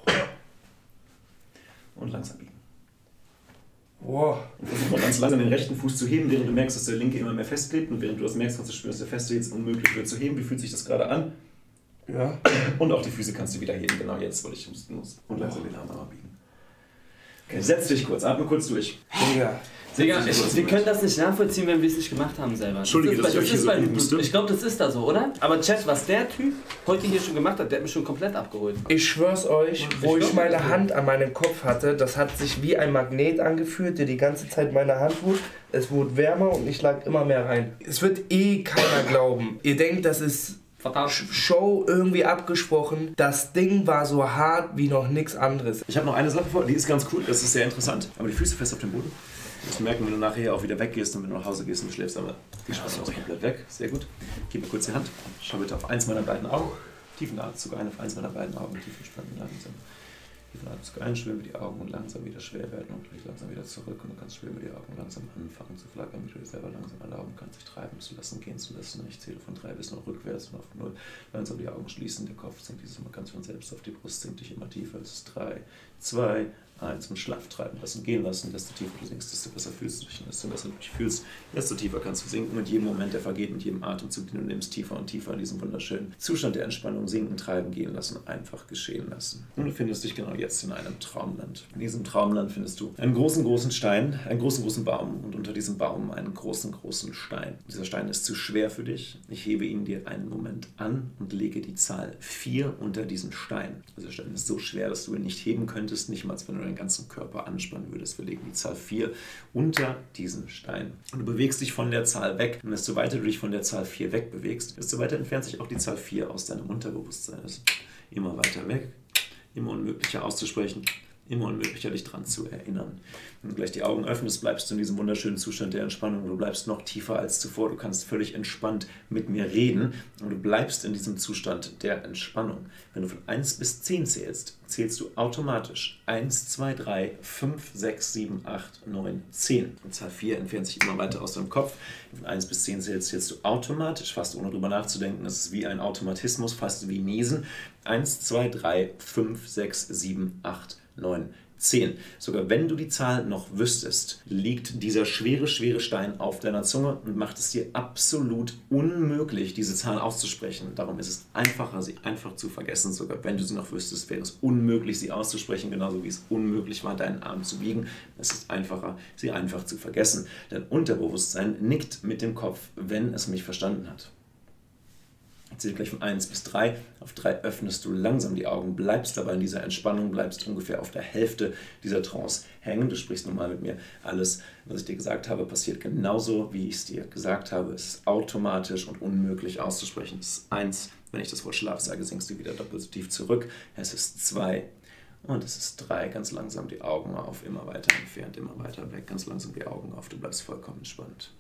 Und langsam biegen. Wow. Und versuch mal ganz langsam den rechten Fuß zu heben, während du merkst, dass der linke immer mehr festklebt. Und während du das merkst, kannst du spüren, dass der feste jetzt unmöglich wird zu heben. Wie fühlt sich das gerade an? Ja. Und auch die Füße kannst du wieder heben. Genau jetzt, weil ich muss. Und langsam den Arm einmal biegen. Okay, setz dich kurz, atme kurz durch. Ja. Digga, wir können das nicht nachvollziehen, wenn wir es nicht gemacht haben selber. Entschuldige, dass ich euch hier so üben musste. Ich glaube, das ist da so, oder? Aber Chat, was der Typ heute hier schon gemacht hat, der hat mich schon komplett abgeholt. Ich schwör's euch, wo ich meine Hand an meinem Kopf hatte, das hat sich wie ein Magnet angefühlt, der die ganze Zeit meine Hand wurde. Es wurde wärmer und ich lag immer mehr rein. Es wird eh keiner glauben. Ihr denkt, das ist Show irgendwie abgesprochen. Das Ding war so hart wie noch nichts anderes. Ich habe noch eine Sache vor, die ist ganz cool, das ist sehr interessant. Aber die Füße fest auf dem Boden. Du wirst merken, wenn du nachher auch wieder weggehst und wenn du nach Hause gehst und schläfst, aber die Spannung ist komplett weg. Sehr gut. Gib mir kurz die Hand. Schau bitte auf eins meiner beiden Augen. Tiefen Atemzug ein, auf eins meiner beiden Augen. Tief entspannen, langsam. Tiefen Atemzug ein, schwimmen wir die Augen und langsam wieder schwer werden und gleich langsam wieder zurück. Und du kannst schwimmen wir die Augen langsam anfangen zu flackern, wie du dir selber langsam erlauben kannst, dich treiben zu lassen, gehen zu lassen. Ich zähle von 3 bis noch rückwärts und auf 0. Langsam die Augen schließen, der Kopf sinkt dieses Mal ganz von selbst auf die Brust, sinkt dich immer tiefer. Es ist 3, 2, 1 und schlaff treiben lassen, gehen lassen. Desto tiefer du sinkst, desto besser fühlst du dich. Und desto besser du dich fühlst, desto tiefer kannst du sinken. Mit jedem Moment, der vergeht, mit jedem Atemzug, den du nimmst, tiefer und tiefer in diesem wunderschönen Zustand der Entspannung sinken, treiben, gehen lassen, einfach geschehen lassen. Und du findest dich genau jetzt in einem Traumland. In diesem Traumland findest du einen großen, großen Stein, einen großen, großen Baum und unter diesem Baum einen großen, großen Stein. Dieser Stein ist zu schwer für dich. Ich hebe ihn dir einen Moment an und lege die Zahl 4 unter diesen Stein. Dieser Stein ist so schwer, dass du ihn nicht heben könntest, nicht mal, wenn du deinen ganzen Körper anspannen würdest. Wir legen die Zahl 4 unter diesen Stein. Und du bewegst dich von der Zahl weg. Und desto weiter du dich von der Zahl 4 wegbewegst, desto weiter entfernt sich auch die Zahl 4 aus deinem Unterbewusstsein. Immer weiter weg, immer unmöglicher auszusprechen, immer unmöglicher, dich dran zu erinnern. Wenn du gleich die Augen öffnest, bleibst du in diesem wunderschönen Zustand der Entspannung. Du bleibst noch tiefer als zuvor. Du kannst völlig entspannt mit mir reden und du bleibst in diesem Zustand der Entspannung. Wenn du von 1 bis 10 zählst, zählst du automatisch 1, 2, 3, 5, 6, 7, 8, 9, 10. Die Zahl 4 entfernt sich immer weiter aus deinem Kopf. Wenn du von 1 bis 10 zählst du automatisch, fast ohne drüber nachzudenken. Das ist wie ein Automatismus, fast wie Niesen. 1, 2, 3, 5, 6, 7, 8, 9, 10. Sogar wenn du die Zahl noch wüsstest, liegt dieser schwere Stein auf deiner Zunge und macht es dir absolut unmöglich, diese Zahl auszusprechen. Darum ist es einfacher, sie einfach zu vergessen. Sogar wenn du sie noch wüsstest, wäre es unmöglich, sie auszusprechen, genauso wie es unmöglich war, deinen Arm zu biegen. Es ist einfacher, sie einfach zu vergessen. Dein Unterbewusstsein nickt mit dem Kopf, wenn es mich verstanden hat. Ich zähle gleich von 1 bis 3. Auf 3 öffnest du langsam die Augen, bleibst aber in dieser Entspannung, bleibst ungefähr auf der Hälfte dieser Trance hängen. Du sprichst nochmal mit mir. Alles, was ich dir gesagt habe, passiert genauso, wie ich es dir gesagt habe. Es ist automatisch und unmöglich auszusprechen. Es ist 1. Wenn ich das Wort Schlaf sage, sinkst du wieder doppelt so tief zurück. Es ist 2. Und es ist 3. Ganz langsam die Augen auf, immer weiter entfernt, immer weiter weg. Ganz langsam die Augen auf. Du bleibst vollkommen entspannt.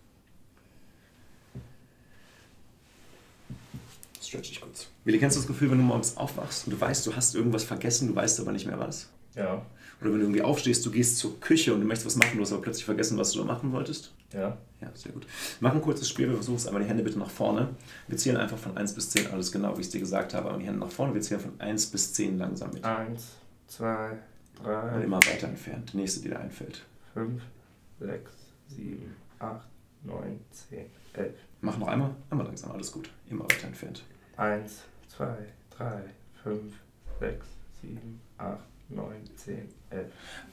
Stretch dich kurz. Willi, kennst du das Gefühl, wenn du morgens aufwachst und du weißt, du hast irgendwas vergessen, du weißt aber nicht mehr was? Ja. Oder wenn du irgendwie aufstehst, du gehst zur Küche und du möchtest was machen, du hast aber plötzlich vergessen, was du da machen wolltest? Ja. Ja, sehr gut. Mach ein kurzes Spiel, wir versuchen es einmal die Hände bitte nach vorne. Wir zählen einfach von 1 bis 10, alles genau, wie ich es dir gesagt habe, aber die Hände nach vorne. Wir zählen von 1 bis 10 langsam mit. 1, 2, 3. Und immer weiter entfernt. Die nächste, die dir einfällt. 5, 6, 7, 8, 9, 10, 11. Mach noch einmal langsam, alles gut. Immer weiter entfernt. 1, 2, 3, 5, 6, 7, 8, 9, 10, 11.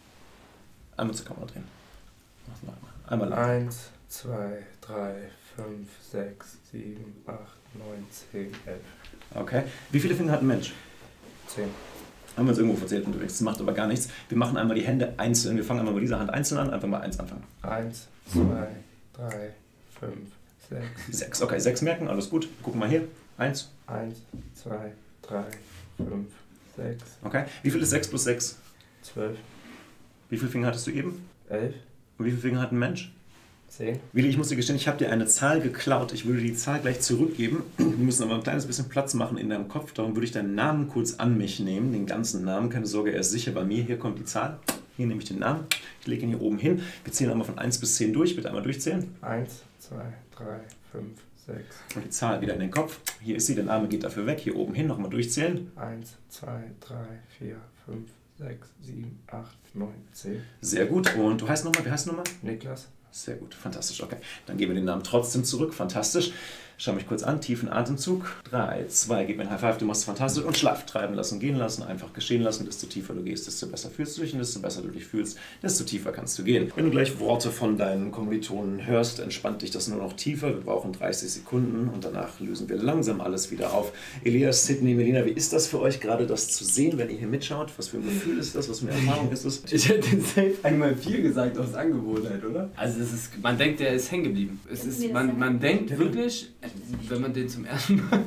Einmal zur Kamera drehen. Mach noch einmal. Einmal lang. 1, 2, 3, 5, 6, 7, 8, 9, 10, 11. Okay. Wie viele Finger hat ein Mensch? 10. Haben wir uns irgendwo verzählt unterwegs. Das macht aber gar nichts. Wir machen einmal die Hände einzeln. Wir fangen einmal mit dieser Hand einzeln an. Einfach mal 1 anfangen. 1, 2, 3, 5, 6. 6. Okay, 6 merken. Alles gut. Gucken mal hier. 1. 1, 2, 3, 5, 6. Okay. Wie viel ist 6 plus 6? 12. Wie viele Finger hattest du eben? 11. Und wie viele Finger hat ein Mensch? 10. Willi, ich muss dir gestehen, ich habe dir eine Zahl geklaut. Ich würde die Zahl gleich zurückgeben. Wir müssen aber ein kleines bisschen Platz machen in deinem Kopf. Darum würde ich deinen Namen kurz an mich nehmen. Den ganzen Namen. Keine Sorge, er ist sicher bei mir. Hier kommt die Zahl. Hier nehme ich den Namen. Ich lege ihn hier oben hin. Wir zählen einmal von 1 bis 10 durch. Bitte einmal durchzählen. 1, 2, 3, 5, 6. Und die Zahl wieder in den Kopf. Hier ist sie. Der Name geht dafür weg. Hier oben hin. Nochmal durchzählen. 1, 2, 3, 4, 5, 6, 7, 8, 9, 10. Sehr gut. Und du heißt nochmal? Wie heißt du nochmal? Niklas. Sehr gut, fantastisch, okay. Dann geben wir den Namen trotzdem zurück, fantastisch. Schau mich kurz an, tiefen Atemzug. 3, 2, gib mir ein High Five, du machst es fantastisch. Und Schlaf treiben lassen, gehen lassen, einfach geschehen lassen. Desto tiefer du gehst, desto besser fühlst du dich. Und desto besser du dich fühlst, desto tiefer kannst du gehen. Wenn du gleich Worte von deinen Kommilitonen hörst, entspannt dich das nur noch tiefer. Wir brauchen 30 Sekunden und danach lösen wir langsam alles wieder auf. Elias, Sydney, Melina, wie ist das für euch gerade, das zu sehen, wenn ihr hier mitschaut? Was für ein Gefühl ist das? Was für eine Erfahrung ist das? Ich hätte safe einmal 4 gesagt aus Angewohnheit, oder? Also es ist, man denkt, der ist hängen geblieben. Es ist, man denkt wirklich, wenn man den zum ersten Mal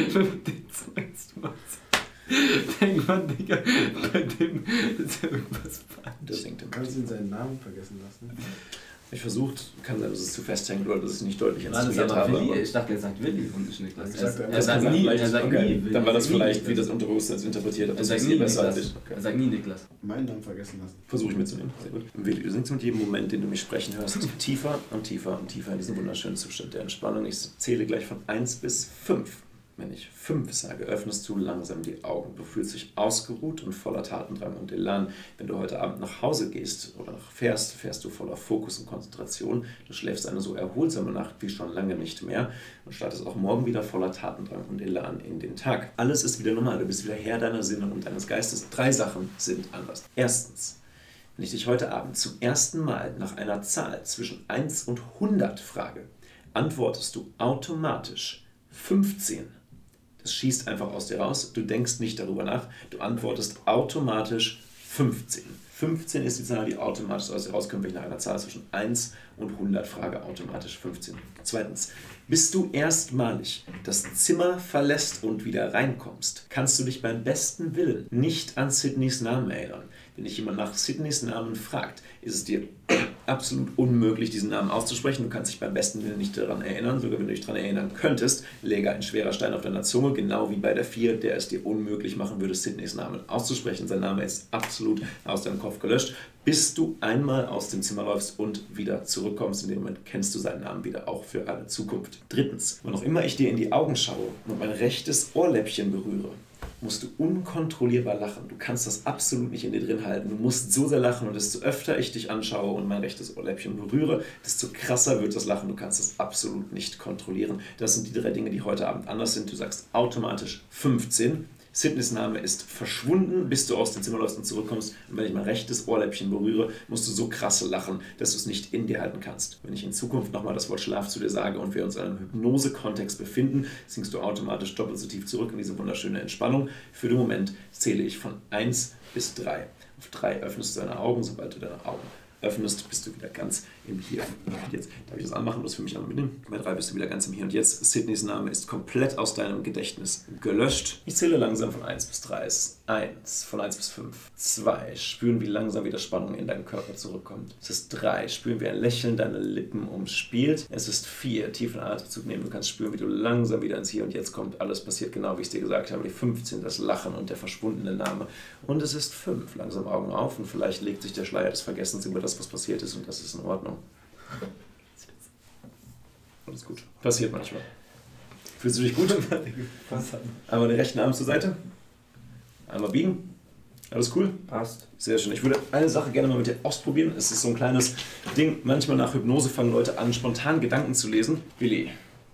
denkt man, Digga, bei dem ist ja irgendwas falsch. Der singt im Kannst du ihn seinen Namen vergessen lassen? Ich versucht, kann sein, dass es zu festhängt oder dass ich nicht deutlich War das instruiert aber habe. Willi? Ich dachte, er sagt Willi und nicht Niklas. Er sagt nie okay. Willi. Dann war das Er sagt vielleicht, nie wie das Niklas. Unterbewusstsein interpretiert hat. Er Das sagt ist nie besser Niklas. als ich. Okay. Er sagt nie Niklas. Meinen Namen vergessen lassen. Versuche ich mitzunehmen. Sehr gut. Willi, du singst mit jedem Moment, den du mich sprechen hörst, tiefer und tiefer und tiefer in diesen wunderschönen Zustand der Entspannung. Ich zähle gleich von 1 bis 5. Wenn ich 5 sage, öffnest du langsam die Augen. Du fühlst dich ausgeruht und voller Tatendrang und Elan. Wenn du heute Abend nach Hause gehst oder fährst du voller Fokus und Konzentration. Du schläfst eine so erholsame Nacht wie schon lange nicht mehr und startest auch morgen wieder voller Tatendrang und Elan in den Tag. Alles ist wieder normal. Du bist wieder Herr deiner Sinne und deines Geistes. 3 Sachen sind anders. Erstens, wenn ich dich heute Abend zum ersten Mal nach einer Zahl zwischen 1 und 100 frage, antwortest du automatisch 15. Das schießt einfach aus dir raus. Du denkst nicht darüber nach. Du antwortest automatisch 15. 15 ist die Zahl, die automatisch aus dir rauskommt, wenn ich nach einer Zahl zwischen 1 und 100 frage, automatisch 15. Zweitens, bis du erstmalig das Zimmer verlässt und wieder reinkommst, kannst du dich beim besten Willen nicht an Sydneys Namen erinnern. Wenn dich jemand nach Sydneys Namen fragt, ist es dir absolut unmöglich, diesen Namen auszusprechen. Du kannst dich beim besten Willen nicht daran erinnern. Sogar wenn du dich daran erinnern könntest, läge ein schwerer Stein auf deiner Zunge, genau wie bei der 4, der es dir unmöglich machen würde, Sydneys Namen auszusprechen. Sein Name ist absolut aus deinem Kopf gelöscht. Bis du einmal aus dem Zimmer läufst und wieder zurückkommst, in dem Moment kennst du seinen Namen wieder, auch für alle Zukunft. Drittens, wann auch immer ich dir in die Augen schaue und mein rechtes Ohrläppchen berühre, musst du unkontrollierbar lachen. Du kannst das absolut nicht in dir drin halten. Du musst so sehr lachen und desto öfter ich dich anschaue und mein rechtes Ohrläppchen berühre, desto krasser wird das Lachen. Du kannst es absolut nicht kontrollieren. Das sind die 3 Dinge, die heute Abend anders sind. Du sagst automatisch 15. Sydneys Name ist verschwunden, bis du aus dem Zimmer läufst und zurückkommst. Und wenn ich mein rechtes Ohrläppchen berühre, musst du so krasse lachen, dass du es nicht in dir halten kannst. Wenn ich in Zukunft nochmal das Wort Schlaf zu dir sage und wir uns in einem Hypnose-Kontext befinden, sinkst du automatisch doppelt so tief zurück in diese wunderschöne Entspannung. Für den Moment zähle ich von 1 bis 3. Auf 3 öffnest du deine Augen, sobald du deine Augen öffnest, bist du wieder ganz im Hier und Jetzt. Darf ich das anmachen, das für mich einmal mitnehmen? Bei 3 bist du wieder ganz im Hier und Jetzt. Sydneys Name ist komplett aus deinem Gedächtnis gelöscht. Ich zähle langsam von 1 bis 3. Es ist 1, von 1 bis 5. 2, spüren, wie langsam wieder Spannung in deinen Körper zurückkommt. Es ist 3, spüren, wie ein Lächeln deine Lippen umspielt. Es ist 4, tiefen Atemzug nehmen. Du kannst spüren, wie du langsam wieder ins Hier und Jetzt kommst. Alles passiert genau, wie ich es dir gesagt habe. Die 15, das Lachen und der verschwundene Name. Und es ist 5, langsam Augen auf und vielleicht legt sich der Schleier des Vergessens über das, was passiert ist, und das ist in Ordnung. Alles gut. Passiert manchmal. Fühlst du dich gut? Einmal den rechten Arm zur Seite. Einmal biegen. Alles cool? Passt. Sehr schön. Ich würde eine Sache gerne mal mit dir ausprobieren. Es ist so ein kleines Ding. Manchmal nach Hypnose fangen Leute an, spontan Gedanken zu lesen. Willi.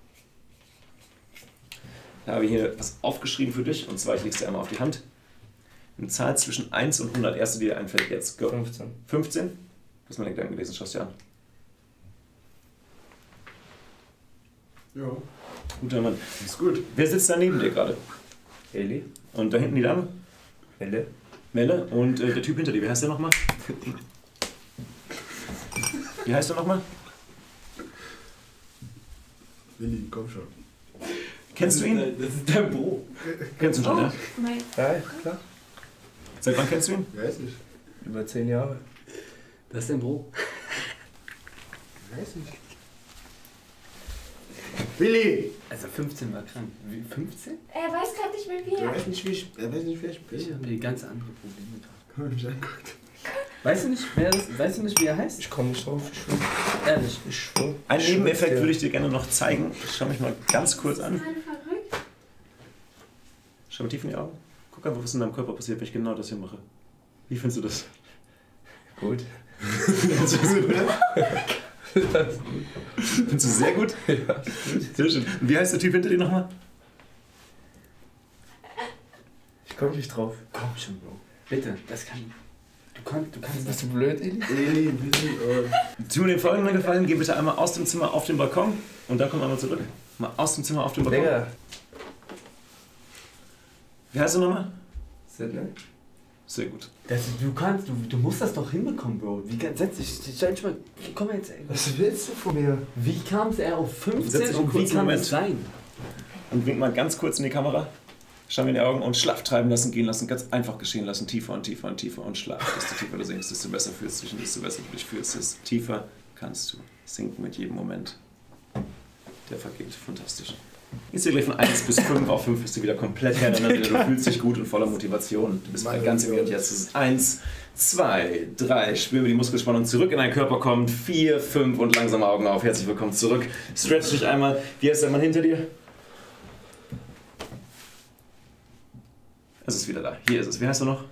Da habe ich hier was aufgeschrieben für dich. Und zwar, ich lege es dir einmal auf die Hand. Eine Zahl zwischen 1 und 100. Erste, die dir einfällt jetzt. Go. 15. 15? Du hast meine Gedanken gelesen. Schau es dir an. Ja. Guter Mann. Ist gut. Wer sitzt da neben dir gerade? Eli? Und da hinten die Dame? Melle? Melle. Und der Typ hinter dir, wie heißt der nochmal? Wie heißt der nochmal? Willi, komm schon. Kennst du ihn? Das ist dein Bro. Kennst du ihn schon, ja? Mein Ja, klar. Seit wann kennst du ihn? Weiß nicht. Über 10 Jahre. Das ist dein Bro. Weiß nicht. Willi! Also 15 war krank. Wie, 15? Er weiß gerade nicht mehr, wie Er er. weiß nicht, wer ich bin. Ich habe hier ganz andere Probleme gerade. Hab ich mich angeguckt. Weißt du nicht, wie er heißt? Ich komme nicht drauf, ich schwöre. Ehrlich. Ich schwöre. Einen Nebeneffekt würde ich dir gerne noch zeigen. Schau mich mal ganz kurz an. Total verrückt. Schau mal tief in die Augen. Guck einfach, was in deinem Körper passiert, wenn ich genau das hier mache. Wie findest du das? Gut. Findest du gut, ne? Findest du sehr gut? Ja. Sehr schön. Und wie heißt der Typ hinter dir nochmal? Ich komme nicht drauf. Komm schon, Bro. Bitte, das kann. Du kannst Bist du blöd, Eli? Willi, Willi, Tu mir den folgenden Gefallen, geh bitte einmal aus dem Zimmer auf den Balkon und dann komm einmal zurück. Mal aus dem Zimmer auf den Balkon. Digga. Wie heißt du nochmal? Sydney? Sehr gut. du musst das doch hinbekommen, Bro. Setz dich, stell dich mal, komm jetzt, ey. Was willst du von mir? Wie kam es er auf Setz 15 dich einen und wie kurzen kann Moment. es sein? Und wink mal ganz kurz in die Kamera. Schau mir in die Augen und Schlaf treiben lassen, gehen lassen, ganz einfach geschehen lassen. Tiefer und tiefer und tiefer und Schlaf. Desto tiefer du sinkst, desto besser fühlst du dich und desto besser du dich fühlst, desto tiefer kannst du sinken mit jedem Moment. Der vergeht. Fantastisch. Jetzt hier gleich von 1 bis 5. Auf 5 bist du wieder komplett her. Du fühlst dich gut und voller Motivation. Du bist mal ganz im Hier und Jetzt. Das ist 1, 2, 3. Spür, wie die Muskelspannung zurück in deinen Körper kommt. 4, 5 und langsam Augen auf. Herzlich willkommen zurück. Stretch dich einmal. Wie heißt der Mann hinter dir? Es ist wieder da. Hier ist es. Wie heißt er noch?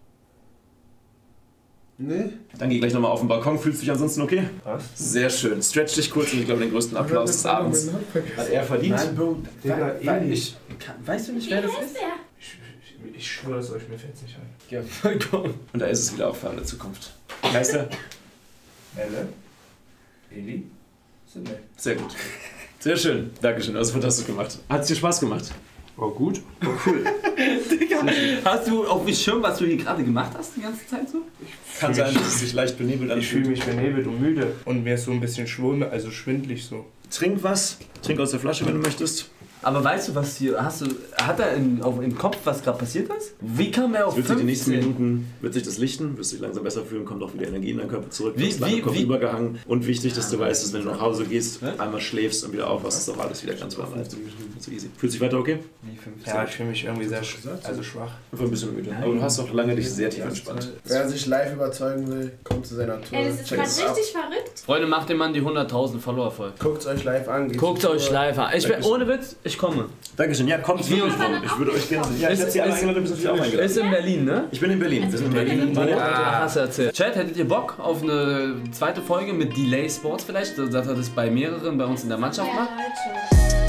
Nee? Dann geh gleich nochmal auf den Balkon. Fühlst du dich ansonsten okay? Passt. Sehr schön. Stretch dich kurz und ich glaube, den größten Applaus des Abends hat er verdient. Nein, Bro. Digga, Eli. Weißt du nicht, wer das ist? er? Ich schwöre es euch, mir fällt's nicht ein. Ja, vollkommen. Und da ist es wieder auch für alle Zukunft. Wie heißt er? Melle? Eli? Sydney. Sehr gut. Sehr schön. Dankeschön. Du hast fantastisch gemacht. Hat es dir Spaß gemacht? War gut. Digga, hast du auf dem Schirm, was du hier gerade gemacht hast, die ganze Zeit so? Kann sein, dass es sich leicht benebelt Ich fühle anfühlt. mich benebelt und müde. Und mir ist so ein bisschen schwindelig so. Trink was. Trink aus der Flasche, wenn du möchtest. Aber weißt du, was hier, hat er im Kopf, was gerade passiert ist? Wie kam er auf Wird sich die 15? nächsten Minuten, wird sich das lichten, wirst dich langsam besser fühlen, kommt auch wieder Energie in deinen Körper zurück, Wie- wirst lange wie- Kopf wie- übergehangen. Und wichtig, dass du weißt, dass wenn du nach Hause gehst, einmal schläfst und wieder aufwachst, ist doch alles wieder ganz normal. So easy. Fühlt sich weiter okay? Ja, ich fühle mich irgendwie sehr schwach. Einfach ein bisschen müde. Aber du hast auch lange dich sehr tief entspannt. Wer sich live überzeugen will, kommt zu seiner Tour. Ey, das ist gerade Checkt's ab. richtig verrückt. Freunde, macht dem Mann die 100.000 Follower voll. Guckt's euch live an. geht's Guckt zur euch Tour. live an. Ohne Witz, ich komme. Dankeschön. Ja, kommt wirklich rum. Ich würde euch gerne. Ja, ich hätte Sie alle eingeladen, bist natürlich auch eingeladen. Ist in Berlin, ne? Ich bin in Berlin. Wir sind in Berlin. Ah, hast du erzählt. Chat, hättet ihr Bock auf eine zweite Folge mit Delay Sports vielleicht? Dass er das bei mehreren bei uns in der Mannschaft macht? Leute.